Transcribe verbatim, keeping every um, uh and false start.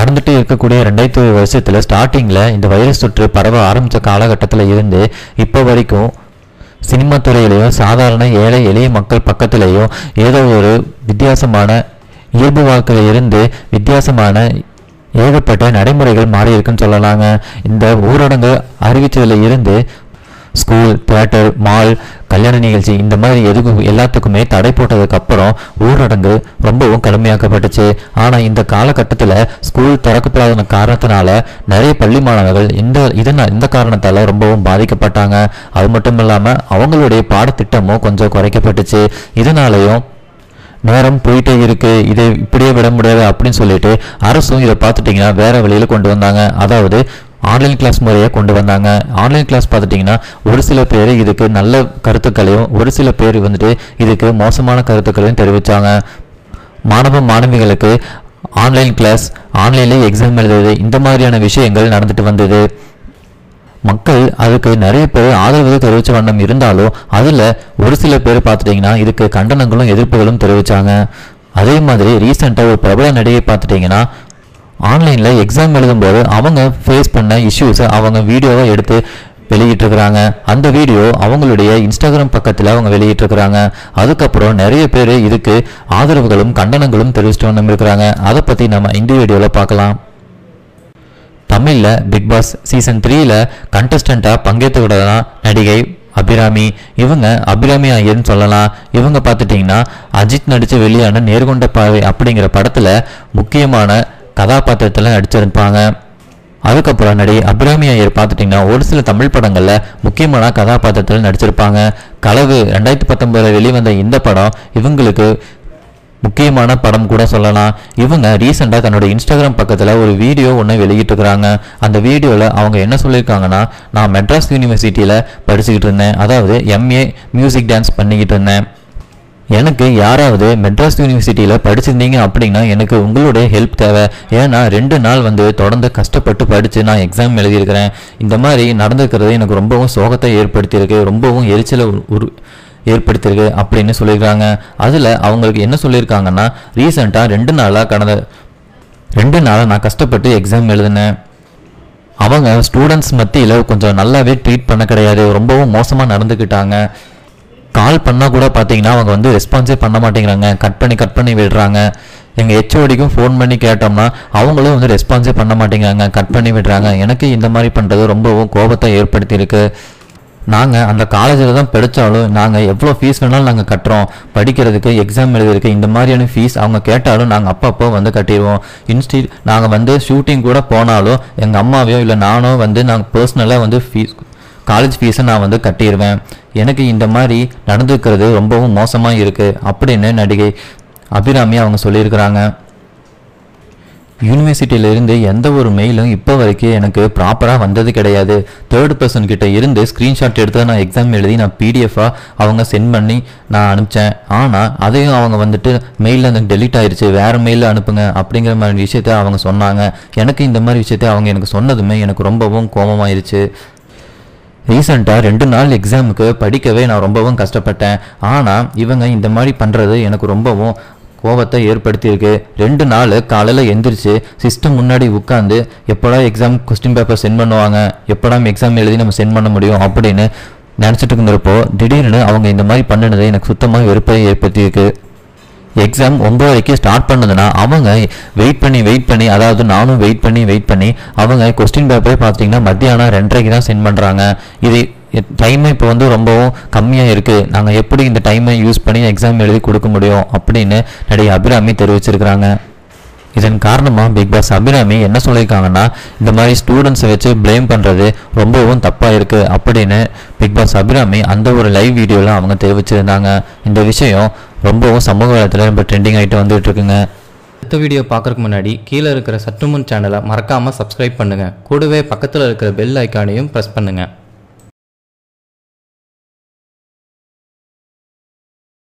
நடந்துட்டு இருக்கக்கூடிய ரெண்டாயிரத்தி ஒரு வருஷத்துல ஸ்டார்டிங்ல இந்த வைரஸ் தொற்று பரவ ஆரம்பித்த காலகட்டத்தில் இருந்து இப்போ வரைக்கும் சினிமா துறையிலையும் சாதாரண ஏழை எளிய மக்கள் பக்கத்திலேயும் ஏதோ ஒரு வித்தியாசமான இயல்பு வாழ்க்கையில இருந்து வித்தியாசமான ஏகப்பட்ட நடைமுறைகள் மாறி இருக்குன்னு சொல்லலாங்க. இந்த ஊரடங்கு அறிவிச்சதுல இருந்து ஸ்கூல், தியேட்டர், மால், கல்யாண நிகழ்ச்சி இந்த மாதிரி எதுக்கும் எல்லாத்துக்குமே தடை போட்டதுக்கு அப்புறம் ஊரடங்கு ரொம்பவும் கடுமையாக்கப்பட்டுச்சு. ஆனால் இந்த காலகட்டத்தில் ஸ்கூல் திறக்கப்படாத காரணத்தினால நிறைய பள்ளி மாணவர்கள் இந்த இதனால் இந்த காரணத்தால் ரொம்பவும் பாதிக்கப்பட்டாங்க. அது மட்டும் இல்லாமல் அவங்களுடைய பாடத்திட்டமும் கொஞ்சம் குறைக்கப்பட்டுச்சு. இதனாலையும் நேரம் போயிட்டே இருக்கு, இதை இப்படியே விட முடியாது அப்படின்னு சொல்லிட்டு அரசும் இதை பார்த்துட்டிங்கன்னா வேற வழியில் கொண்டு வந்தாங்க. அதாவது ஆன்லைன் கிளாஸ் முறையை கொண்டு வந்தாங்க. ஆன்லைன் கிளாஸ் பார்த்துட்டிங்கன்னா ஒரு சில பேர் இதுக்கு நல்ல கருத்துக்களையும் ஒரு சில பேர் வந்துட்டு இதுக்கு மோசமான கருத்துக்களையும் தெரிவித்தாங்க. மாணவ மாணவிகளுக்கு ஆன்லைன் கிளாஸ், ஆன்லைன்லேயே எக்ஸாம் எழுதுறது இந்த மாதிரியான விஷயங்கள் நடந்துட்டு வந்தது. மக்கள் அதுக்கு நிறைய பேர் ஆதரவு தெரிவித்த வண்ணம் இருந்தாலும் அதில் ஒரு சில பேர் பார்த்துட்டிங்கன்னா இதுக்கு கண்டனங்களும் எதிர்ப்புகளும் தெரிவித்தாங்க. அதே மாதிரி ரீசெண்டாக ஒரு பிரபல நடிகை பார்த்துட்டிங்கன்னா ஆன்லைனில் எக்ஸாம் எழுதும்போது அவங்க ஃபேஸ் பண்ண இஷ்யூஸை அவங்க வீடியோவை எடுத்து வெளியிட்டிருக்கிறாங்க. அந்த வீடியோ அவங்களுடைய இன்ஸ்டாகிராம் பக்கத்தில் அவங்க வெளியிட்டிருக்கிறாங்க. அதுக்கப்புறம் நிறைய பேர் இதுக்கு ஆதரவுகளும் கண்டனங்களும் தெரிவிச்சுட்டு வந்து இருக்கிறாங்க. அதை பற்றி நம்ம இந்த வீடியோவில் பார்க்கலாம். தமிழில் பிக் பாஸ் சீசன் த்ரீல கண்டஸ்டண்ட்டாக பங்கேற்றுக்கிட்டதான் நடிகை அபிராமி. இவங்க அபிராமி ஐயர்னு சொல்லலாம். இவங்க பார்த்துட்டிங்கன்னா அஜித் நடித்து வெளியான நேர்கொண்ட பார்வை அப்படிங்கிற படத்தில் முக்கியமான கதாபாத்திரத்தில் நடிச்சிருப்பாங்க. அதுக்கப்புறம் நடிகை அபிராமி ஐயர் பார்த்துட்டிங்கன்னா ஒரு சில தமிழ் படங்களில் முக்கியமான கதாபாத்திரத்தில் நடிச்சிருப்பாங்க. களவு ரெண்டாயிரத்தி பத்தொன்பதில் வெளிவந்த இந்த படம் இவங்களுக்கு முக்கியமான படம் கூட சொல்லலாம். இவங்க ரீசெண்டாக தன்னோட இன்ஸ்டாகிராம் பக்கத்தில் ஒரு வீடியோ ஒன்று வெளியிட்டிருக்கிறாங்க. அந்த வீடியோவில் அவங்க என்ன சொல்லியிருக்காங்கன்னா, நான் மெட்ராஸ் யூனிவர்சிட்டியில் படிச்சுக்கிட்டு இருந்தேன், அதாவது எம்ஏ மியூசிக் டான்ஸ் பண்ணிக்கிட்டு இருந்தேன். எனக்கு யாராவது மெட்ராஸ் யூனிவர்சிட்டியில் படிச்சிருந்தீங்க அப்படின்னா எனக்கு உங்களுடைய ஹெல்ப் தேவை. ஏன்னா ரெண்டு நாள் வந்து தொடர்ந்து கஷ்டப்பட்டு படித்து நான் எக்ஸாம் எழுதியிருக்கிறேன். இந்த மாதிரி நடந்துக்கிறது எனக்கு ரொம்பவும் சோகத்தை ஏற்படுத்தியிருக்கு, ரொம்பவும் எரிச்சலை உரு ஏற்படுத்தியிருக்கு அப்படின்னு சொல்லியிருக்காங்க. அதில் அவங்களுக்கு என்ன சொல்லியிருக்காங்கன்னா, ரீசெண்டாக ரெண்டு நாளாக கடந்த ரெண்டு நாளாக நான் கஷ்டப்பட்டு எக்ஸாம் எழுதினேன். அவங்க ஸ்டூடெண்ட்ஸ் மத்தியில் கொஞ்சம் நல்லாவே ட்ரீட் பண்ண கிடையாது, ரொம்பவும் மோசமாக நடந்துக்கிட்டாங்க. கால் பண்ணால் கூட பார்த்தீங்கன்னா அவங்க வந்து ரெஸ்பான்ஸே பண்ண மாட்டேங்கிறாங்க, கட் பண்ணி கட் பண்ணி விடுறாங்க. எங்கள் ஹெச்ஓடிக்கும் ஃபோன் பண்ணி கேட்டோம்னா அவங்களும் வந்து ரெஸ்பான்ஸே பண்ண மாட்டேங்கிறாங்க, கட் பண்ணி விடுறாங்க. எனக்கு இந்த மாதிரி பண்ணுறது ரொம்பவும் கோபத்தை ஏற்படுத்தியிருக்கு. நாங்கள் அந்த காலேஜில் தான் படித்தாலும் நாங்கள் எவ்வளோ ஃபீஸ் வேணாலும் நாங்கள் கட்டுறோம், படிக்கிறதுக்கு எக்ஸாம் எழுதிருக்கு இந்த மாதிரியான ஃபீஸ் அவங்க கேட்டாலும் நாங்கள் அப்பப்போ வந்து கட்டிடுவோம். இன்ஸ்டி நாங்கள் வந்து ஷூட்டிங் கூட போனாலும் எங்கள் அம்மாவையோ இல்லை நானோ வந்து நாங்கள் பர்சனலாக வந்து ஃபீஸ் காலேஜ் ஃபீஸை நான் வந்து கட்டிடுவேன். எனக்கு இந்த மாதிரி நடந்துக்கிறது ரொம்பவும் மோசமாக இருக்குது அப்படின்னு நடிகை அபிராமி அவங்க சொல்லியிருக்கிறாங்க. யூனிவர்சிட்டியிலேருந்து எந்த ஒரு மெயிலும் இப்போ வரைக்கும் எனக்கு ப்ராப்பராக வந்தது கிடையாது. தேர்ட் பர்சன் கிட்ட இருந்து ஸ்க்ரீன்ஷாட் எடுத்து நான் எக்ஸாம் எழுதி நான் பிடிஎஃபாக அவங்க சென்ட் பண்ணி நான் அனுப்பிச்சேன். ஆனால் அதையும் அவங்க வந்துட்டு மெயிலில் எனக்கு டெலீட் ஆயிடுச்சு, வேறு மெயிலில் அனுப்புங்க அப்படிங்கிற மாதிரி விஷயத்த அவங்க சொன்னாங்க. எனக்கு இந்த மாதிரி விஷயத்த அவங்க எனக்கு சொன்னதுமே எனக்கு ரொம்பவும் கோபமாயிருச்சு. ரீசெண்டாக ரெண்டு நாள் எக்ஸாமுக்கு படிக்கவே நான் ரொம்பவும் கஷ்டப்பட்டேன். ஆனால் இவங்க இந்த மாதிரி பண்ணுறது எனக்கு ரொம்பவும் கோபத்தை ஏற்படுத்தியிருக்கு. ரெண்டு நாள் காலையில் எந்திரிச்சு சிஸ்டம் முன்னாடி உட்காந்து எப்படா எக்ஸாம் கொஸ்டின் பேப்பர் சென்ட் பண்ணுவாங்க, எப்படா எக்ஸாம் எழுதி நம்ம சென்ட் பண்ண முடியும் அப்படின்னு நினச்சிட்டு இருந்தப்போ திடீர்னு அவங்க இந்த மாதிரி பண்ணினது எனக்கு சுத்தமாக வெறுப்பை ஏற்படுத்தியிருக்கு. எக்ஸாம் ஒன்பது வரைக்கும் ஸ்டார்ட் பண்ணதுன்னா அவங்க வெயிட் பண்ணி வெயிட் பண்ணி அதாவது நானும் வெயிட் பண்ணி வெயிட் பண்ணி அவங்க கொஸ்டின் பேப்பரே பார்த்தீங்கன்னா மத்தியானம் ரெண்டரைக்கு தான் சென்ட் பண்ணுறாங்க. இது டைமை இப்போ வந்து ரொம்பவும் கம்மியாக இருக்குது, நாங்கள் எப்படி இந்த டைமை யூஸ் பண்ணி எக்ஸாம் எழுதி கொடுக்க முடியும் அப்படின்னு நடிகை அபிராமி தெரிவிச்சிருக்கிறாங்க. இதன் காரணமாக பிக் பாஸ் அபிராமி என்ன சொல்லியிருக்காங்கன்னா, இந்த மாதிரி ஸ்டூடெண்ட்ஸை வச்சு பிளேம் பண்ணுறது ரொம்பவும் தப்பாக இருக்குது அப்படின்னு பிக் பாஸ் அபிராமி அந்த ஒரு லைவ் வீடியோவில் அவங்க தெரிவிச்சிருந்தாங்க. இந்த விஷயம் ரொம்பவும் சமூக வலைத்தளத்தில் ரொம்ப ட்ரெண்டிங் ஆகிட்டு வந்துட்டு இருக்குங்க. அடுத்த வீடியோ பார்க்குறதுக்கு முன்னாடி கீழே இருக்கிற சற்றுமுன் சேனலை மறக்காமல் சப்ஸ்கிரைப் பண்ணுங்கள். கூடவே பக்கத்தில் இருக்கிற பெல் ஐக்கானையும் ப்ரெஸ் பண்ணுங்கள்.